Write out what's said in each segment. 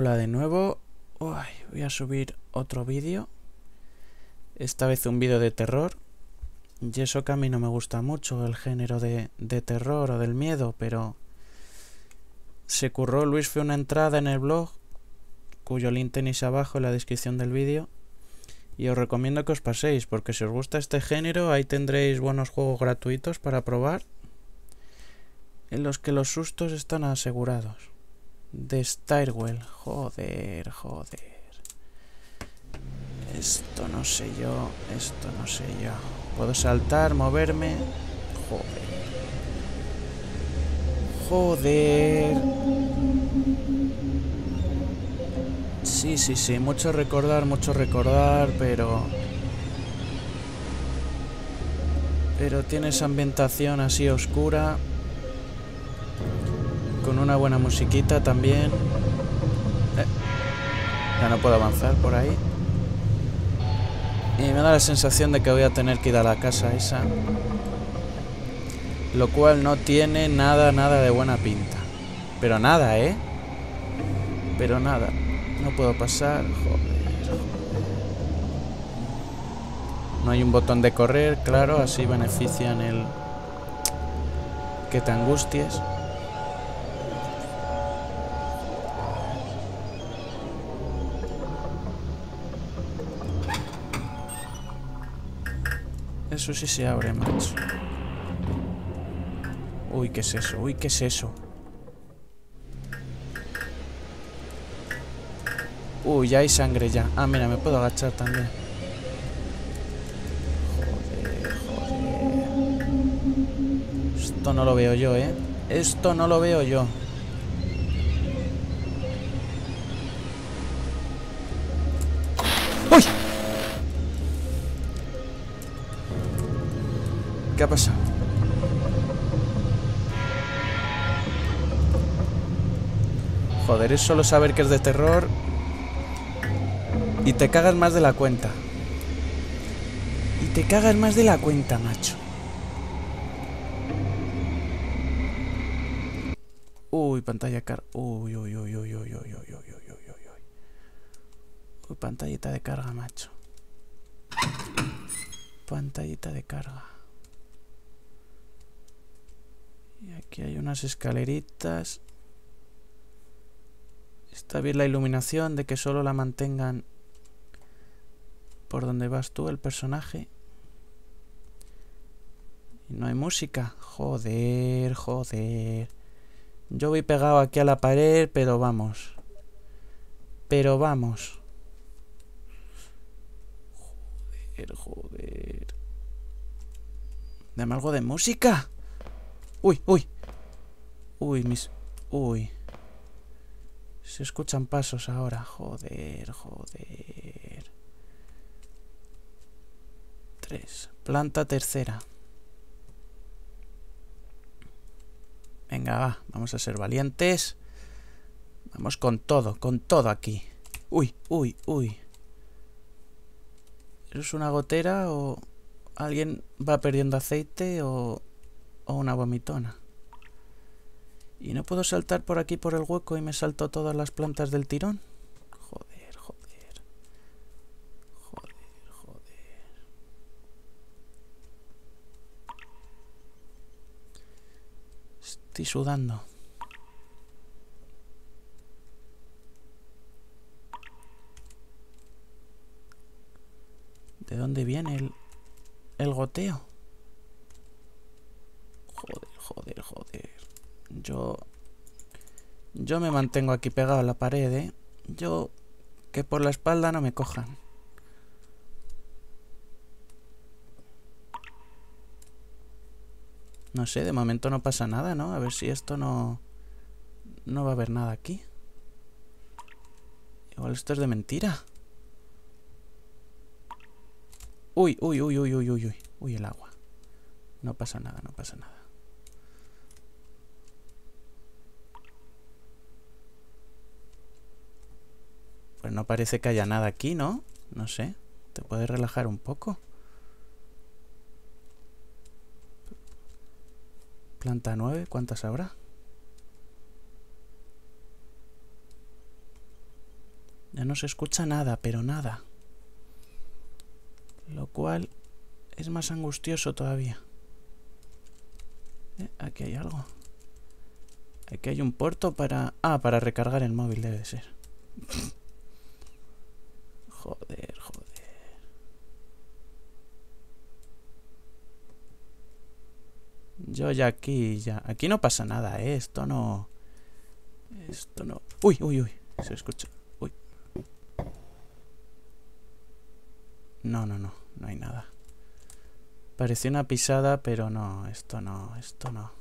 Hola de nuevo. Uy, voy a subir otro vídeo. Esta vez un vídeo de terror. Y eso que a mí no me gusta mucho el género de terror o del miedo, pero se curró Luis fue una entrada en el blog, cuyo link tenéis abajo en la descripción del vídeo. Y os recomiendo que os paséis, porque si os gusta este género, ahí tendréis buenos juegos gratuitos para probar, en los que los sustos están asegurados. The Stairwell, joder. Esto no sé yo. Puedo saltar, moverme. Joder. Sí, mucho recordar, pero tiene esa ambientación así oscura, con una buena musiquita también. Ya no puedo avanzar por ahí. Y me da la sensación de que voy a tener que ir a la casa esa, lo cual no tiene nada de buena pinta. Pero nada, pero nada. No puedo pasar, joder. No hay un botón de correr, claro, así benefician el que te angusties. Eso sí se abre, macho. Uy, ¿qué es eso? Uy, ya hay sangre ya. Ah, mira, me puedo agachar también. Joder. Esto no lo veo yo, Esto no lo veo yo. ¡Uy! ¿Qué ha pasado? Joder, es solo saber que es de terror y te cagas más de la cuenta. Macho. Uy, pantalla carga. Uy. Uy, pantallita de carga, macho. Pantallita de carga. Y aquí hay unas escaleritas. Está bien la iluminación, de que solo la mantengan por donde vas tú, el personaje. Y no hay música. Joder. Yo voy pegado aquí a la pared, pero vamos. Joder. Dame algo de música. Uy. Uy. Se escuchan pasos ahora. Joder. 3. Planta tercera. Venga, va. Vamos a ser valientes. Vamos con todo aquí. Uy. ¿Eso es una gotera o alguien va perdiendo aceite o una vomitona? ¿Y no puedo saltar por aquí por el hueco y me salto todas las plantas del tirón? Joder. Estoy sudando. ¿De dónde viene el goteo? Joder. Yo me mantengo aquí pegado a la pared, Yo, que por la espalda no me cojan. No sé, de momento no pasa nada, ¿no? A ver si esto no va a haber nada aquí. Igual esto es de mentira. Uy, el agua. No pasa nada. Pues no parece que haya nada aquí, ¿no? No sé. ¿Te puedes relajar un poco? Planta 9, ¿cuántas habrá? Ya no se escucha nada, pero nada. Lo cual es más angustioso todavía. Aquí hay algo. Aquí hay un puerto para... Ah, para recargar el móvil debe de ser. Joder, joder. Yo ya aquí, ya... Aquí no pasa nada, ¿eh? Esto no... Esto no... Uy, uy, uy. Se escucha. Uy. No, no, no. No hay nada. Parecía una pisada, pero no. Esto no, esto no.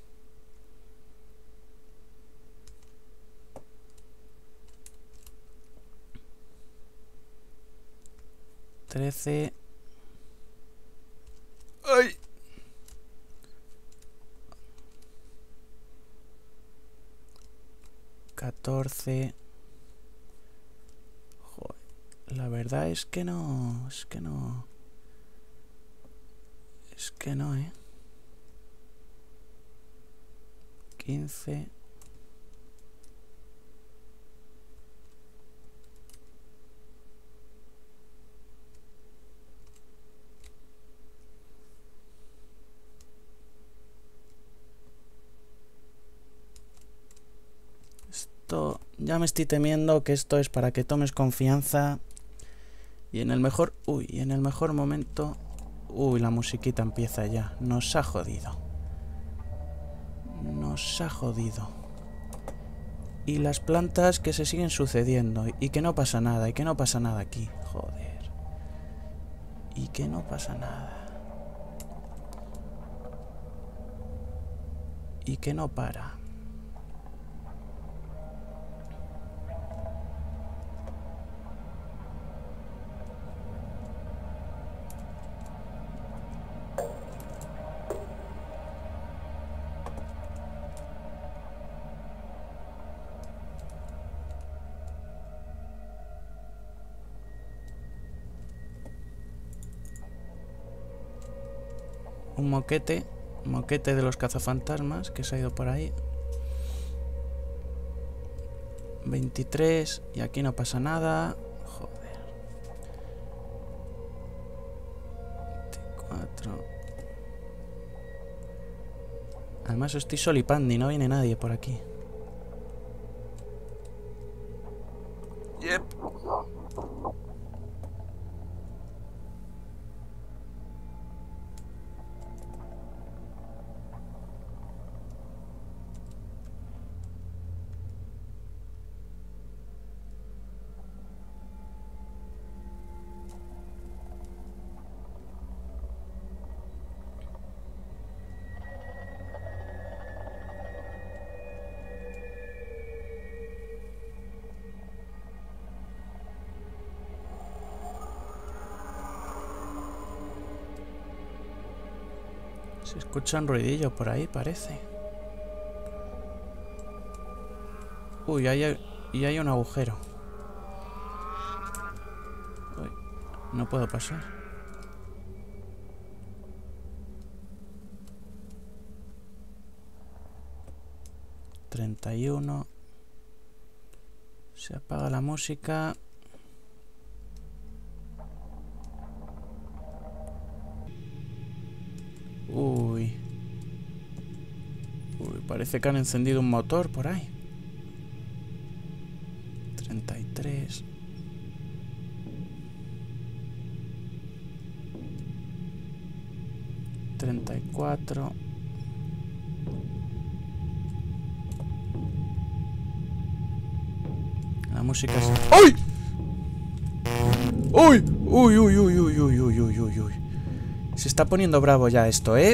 $13. ¡Ay! $14. Joder. La verdad es que no. Es que no. Es que no, ¿eh? 15. Ya me estoy temiendo que esto es para que tomes confianza. Y en el mejor... Uy, y en el mejor momento... Uy, la musiquita empieza ya. Nos ha jodido. Nos ha jodido. Y las plantas que se siguen sucediendo. Y que no pasa nada. Y que no pasa nada aquí. Joder. Y que no pasa nada. Y que no para. Un moquete. Moquete de los cazafantasmas que se ha ido por ahí. 23. Y aquí no pasa nada. Joder. 24. Además estoy solipando y no viene nadie por aquí. Yep. Se escucha un ruidillo por ahí, parece. Uy, y hay un agujero. Uy, no puedo pasar. $31. Se apaga la música. Uy. Uy, parece que han encendido un motor por ahí. 33. $34. La música es... ¡Uy! ¡Uy! ¡Uy, uy, uy, uy, uy, uy, uy, uy, uy! Se está poniendo bravo ya esto, ¿eh?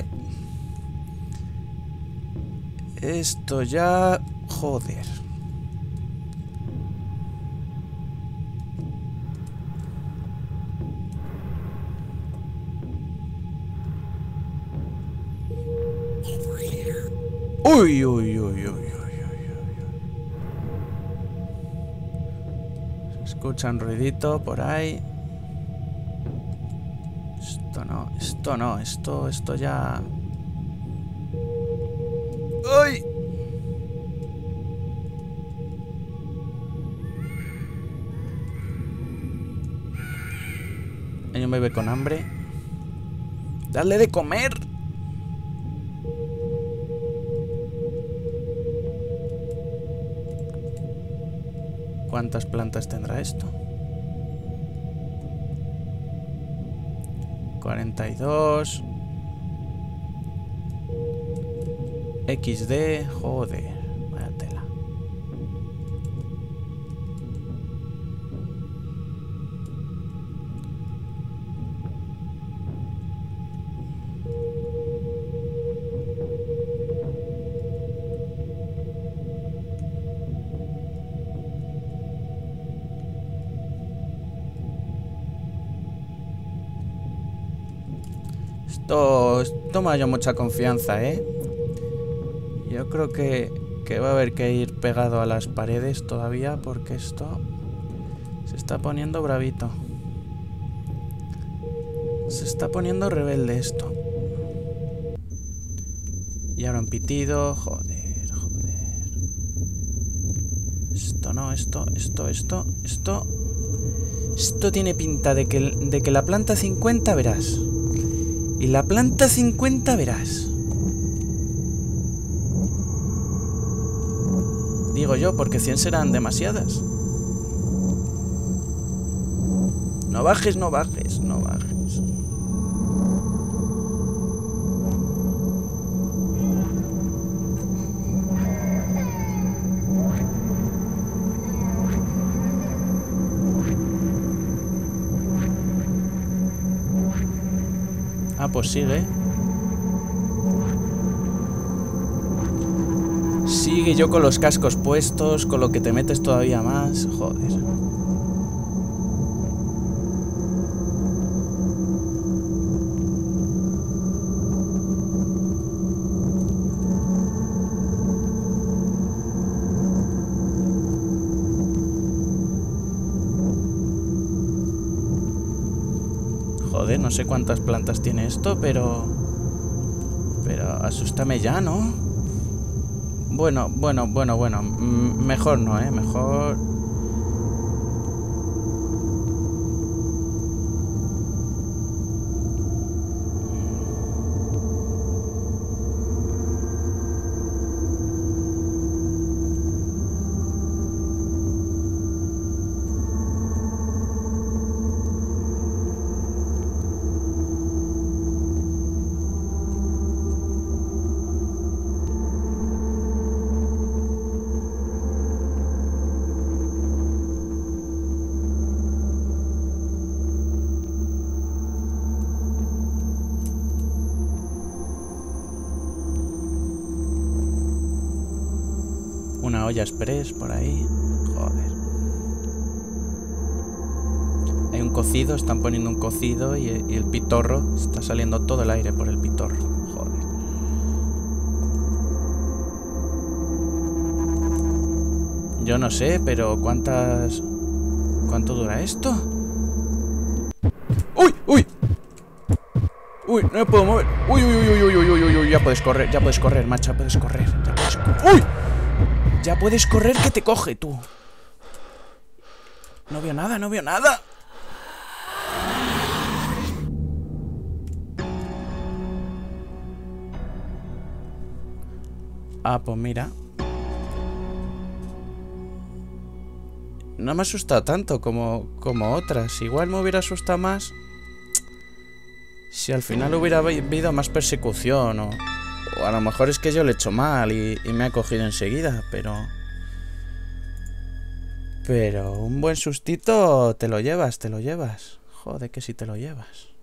Esto ya... Joder. Uy, uy, uy, uy, uy, uy, uy. Se escucha un ruidito por ahí. Esto no, esto no, esto ya... ¡Uy! Hay un bebé con hambre. ¡Dale de comer! ¿Cuántas plantas tendrá esto? 42. XD. Joder. Vaya tela. Esto me ha dado mucha confianza, ¿eh? Yo creo que va a haber que ir pegado a las paredes todavía, porque esto se está poniendo bravito. Se está poniendo rebelde esto. Y ahora un pitido. Joder, joder. Esto no, esto. Esto tiene pinta de que la planta 50 verás. Y la planta 50 verás. Digo yo, porque 100 serán demasiadas. No bajes, no bajes, no bajes. Ah, pues sigue. Sigue yo con los cascos puestos, con lo que te metes todavía más. Joder. Joder, no sé cuántas plantas tiene esto, pero asústame ya, ¿no? Bueno. Mejor no, ¿eh? Mejor... Una olla express por ahí. Joder. Hay un cocido, están poniendo un cocido y el pitorro. Está saliendo todo el aire por el pitorro. Joder. Yo no sé, pero ¿cuánto dura esto? ¡Uy! ¡Uy! ¡Uy! No me puedo mover. ¡Uy! Ya puedes correr, macho. Ya puedes correr. ¡Uy! Ya puedes correr, que te coge, tú. No veo nada. Ah, pues mira. No me asusta tanto como otras. Igual me hubiera asustado más si al final hubiera habido más persecución o a lo mejor es que yo le he hecho mal y me ha cogido enseguida, pero un buen sustito te lo llevas. Joder, que si te lo llevas.